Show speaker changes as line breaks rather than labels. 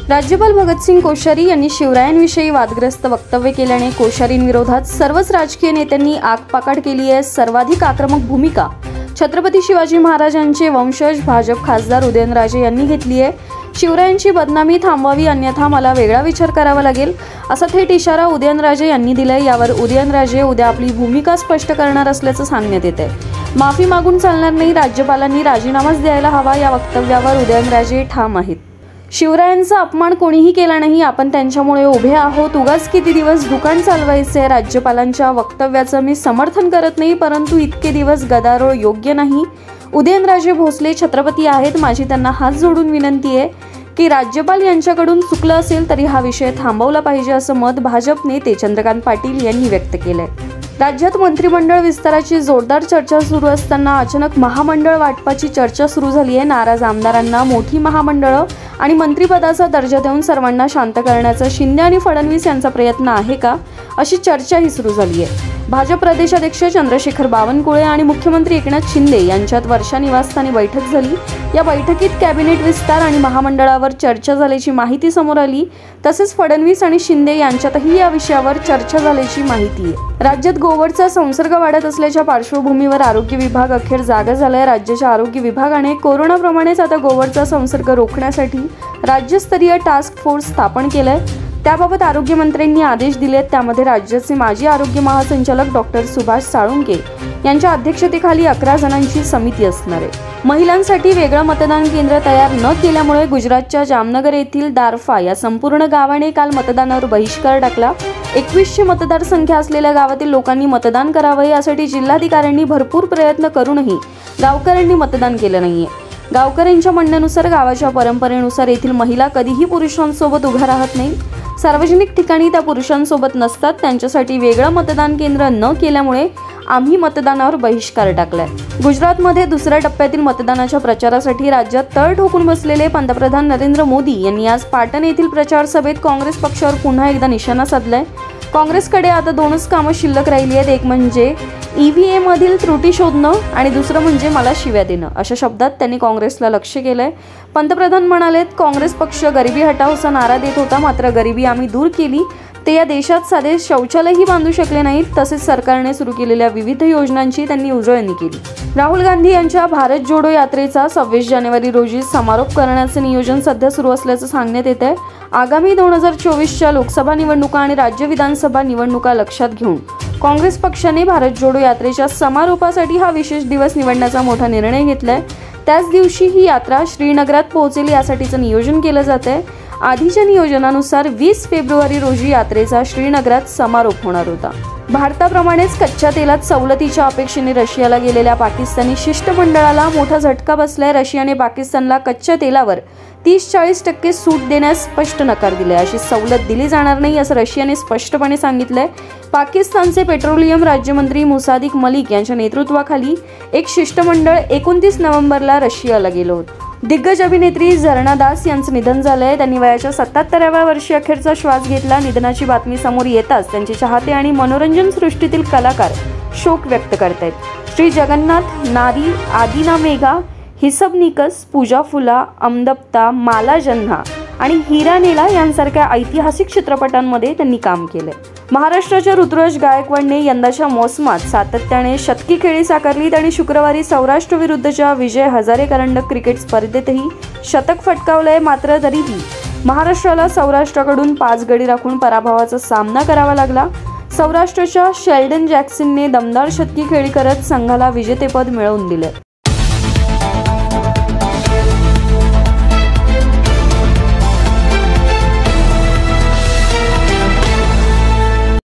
राज्यपाल भगतसिंग कोश्यारी यांनी शिवरायांविषयी वादग्रस्त वक्तव्य केल्याने कोश्यारींविरोधात सर्वच राजकीय नेत्यांनी आगपाकाट केली आहे। सर्वाधिक आक्रमक भूमिका छत्रपती शिवाजी महाराजांचे वंशज भाजप खासदार उदयनराजे यांनी घेतली आहे। शिवरायांची बदनामी थांबवावी अन्यथा मला वेगळा विचार करावा लागेल असा थेट इशारा उदयनराजे यांनी दिलाय। यावर उदयनराजे उद्या आपली भूमिका स्पष्ट करणार असल्याचं सांगण्यात येतंय। माफी मागून चालणार नाही, राज्यपालांनी राजीनामाच द्यायला हवा या वक्तव्यावर उदयनराजे ठाम आहेत। शिवरायांचा अपमान कोणीही केला नाही, आपण त्यांच्यामुळे उभे आहोत। उगाच किती दिवस दुकान चालवायचे। राज्यपालांच्या वक्तव्याचं मी समर्थन करत नाही, परंतु इतके दिवस गदारोळ योग्य नाही। उदयनराजे भोसले छत्रपती आहेत, माझी त्यांना हात जोडून विनंती आहे की राज्यपाल यांच्याकडून चुकलं असेल तरी हा विषय थांबवला पाहिजे असं मत भाजप नेते चंद्रकांत पाटील यांनी व्यक्त केलंय। राज्यात मंत्रिमंडळ विस्ताराची जोरदार चर्चा सुरू असताना अचानक महामंडळ वाटपाची चर्चा सुरू झाली आहे। नाराज आमदारांना मोठी महामंडळं आणि मंत्रिपदाचा दर्जा देऊन सर्वांना शांत करण्याचा शिंदे आणि फडणवीस यांचा प्रयत्न आहे का, अशी चर्चाही सुरू झाली आहे। भाजप प्रदेशाध्यक्ष चंद्रशेखर बावनकुळे आणि मुख्यमंत्री एकनाथ शिंदे यांच्यात वर्षा निवासस्थानी बैठक झाली। या बैठकीत कॅबिनेट विस्तार आणि महामंडळावर चर्चा झाल्याची माहिती समोर आली। तसेच फडणवीस आणि शिंदे यांच्यातही या विषयावर चर्चा झाल्याची माहिती आहे। राज्यात गोवरचा संसर्ग वाढत असल्याच्या पार्श्वभूमीवर आरोग्य विभाग अखेर जागा झालाय। राज्याच्या आरोग्य विभागाने कोरोनाप्रमाणेच आता गोवरचा संसर्ग रोखण्यासाठी राज्यस्तरीय टास्क फोर्स स्थापन केलाय। त्याबाबत आरोग्यमंत्र्यांनी आदेश दिलेत। त्यामध्ये राज्याचे माजी आरोग्य महासंचालक डॉक्टर सुभाष साळुंके यांच्या अध्यक्षतेखाली 11 जणांची समिती असणार आहे। महिलांसाठी वेगळं मतदान केंद्र तयार न केल्यामुळे गुजरातच्या जामनगर येथील दारफा या संपूर्ण गावाने काल मतदानावर बहिष्कार टाकला। 2100 मतदारसंख्या असलेल्या गावातील लोकांनी मतदान करावे यासाठी जिल्हाधिकाऱ्यांनी भरपूर प्रयत्न करूनही गावकऱ्यांनी मतदान केलं नाहीये। गावकऱ्यांच्या म्हणण्यानुसार गावाच्या परंपरेनुसार येथील महिला कधीही पुरुषांसोबत उभ्या राहत नाही। सार्वजनिक ठिकाणी त्या पुरुषांसोबत नसतात। त्यांच्यासाठी वेगळं मतदान केंद्र न केल्यामुळे आम्ही मतदानावर बहिष्कार टाकलाय। गुजरातमध्ये दुसऱ्या टप्प्यातील मतदानाच्या प्रचारासाठी राज्यात तळ ठोकून बसलेले पंतप्रधान नरेंद्र मोदी यांनी आज पाटण येथील प्रचार सभेत काँग्रेस पक्षावर पुन्हा एकदा निशाणा साधलाय। काँग्रेसकडे आता दोनच कामं शिल्लक राहिली आहेत, एक म्हणजे EVM मधील त्रुटी शोधणं आणि दुसरं म्हणजे मला शिव्या देणं, अशा शब्दात त्यांनी काँग्रेसला लक्ष्य केलंय। पंतप्रधान म्हणालेत, काँग्रेस पक्ष गरिबी हटावचा नारा देत होता, मात्र गरिबी आम्ही दूर केली। ते या देशात साधे शौचालयही बांधू शकले नाहीत। तसेच सरकारने सुरू केलेल्या विविध योजनांची त्यांनी उजळणी केली। राहुल गांधी यांच्या भारत जोडो यात्रेचा 26 जानेवारी रोजी समारोप करण्याचे नियोजन सध्या सुरू असल्याचं सांगण्यात येत आहे। आगामी 2024च्या लोकसभा निवडणुका आणि राज्य विधानसभा निवडणुका लक्षात घेऊन काँग्रेस पक्षाने भारत जोडो यात्रेच्या समारोपासाठी हा विशेष दिवस निवडण्याचा मोठा निर्णय घेतलाय। त्याच दिवशी ही यात्रा श्रीनगरात पोहोचेल यासाठीचं नियोजन केलं जात आहे। आधीच्या नियोजनानुसार 20 फेब्रुवारी रोजी यात्रेचा श्रीनगरात समारोप होणार होता। भारताप्रमाणेच कच्च्या तेलात सवलतीच्या अपेक्षेने रशियाला गेलेल्या पाकिस्तानी शिष्टमंडळाला मोठा झटका बसलाय। रशियाने पाकिस्तानला कच्च्या तेलावर 30-40% सूट देण्यास स्पष्ट नकार दिलाय। अशी सवलत दिली जाणार नाही असं रशियाने स्पष्टपणे सांगितलंय। पाकिस्तानचे पेट्रोलियम राज्यमंत्री मुसादिक मलिक यांच्या नेतृत्वाखाली एक शिष्टमंडळ 29 नोव्हेंबरला रशियाला गेलं होतं। दिग्गज अभिनेत्री झरना दास यांचं निधन झालंय। त्यांनी वयाच्या 77व्या वर्षी अखेरचा श्वास घेतला। निधनाची बातमी समोर येताच त्यांचे चाहते आणि मनोरंजन सृष्टीतील कलाकार शोक व्यक्त करतायत। श्री जगन्नाथ, नारी, आदिना मेघा, हिसबनिकस, पूजा फुला, अमदप्ता, माला जन्हा आणि हिरानेला यांसारख्या ऐतिहासिक चित्रपटांमध्ये त्यांनी काम केलंय। महाराष्ट्राच्या ऋतुराज गायकवाडने यंदाच्या मोसमात सातत्याने शतकी खेळी साकारलीत आणि शुक्रवारी सौराष्ट्र विरुद्धच्या विजय हजारे करंडक क्रिकेट स्पर्धेतही शतक फटकावलंय। मात्र तरीही महाराष्ट्राला सौराष्ट्राकडून 5 गडी राखून पराभवाचा सामना करावा लागला। सौराष्ट्राच्या शेल्डन जॅक्सनने दमदार शतकी खेळी करत संघाला विजेतेपद मिळवून दिले।